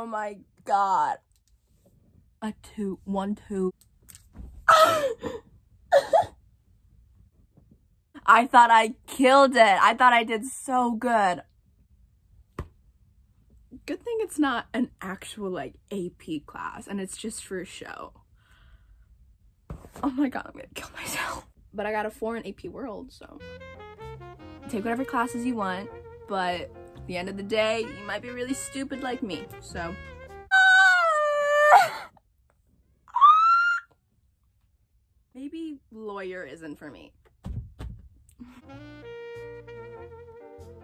Oh my God. A 2, 1, 2. I thought I killed it. I thought I did so good. Good thing it's not an actual like AP class and it's just for show. Oh my God, I'm gonna kill myself. But I got a 4 in AP World, so take whatever classes you want, but at the end of the day, you might be really stupid like me, so. Maybe lawyer isn't for me.